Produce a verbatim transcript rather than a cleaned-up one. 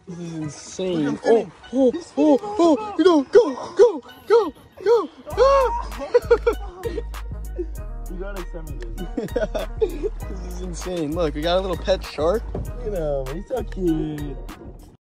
This is insane. Oh, oh, oh, oh, go, go, go, go, go. Ah! You gotta send me this. This is insane. Look, we got a little pet shark. You know, he's so cute.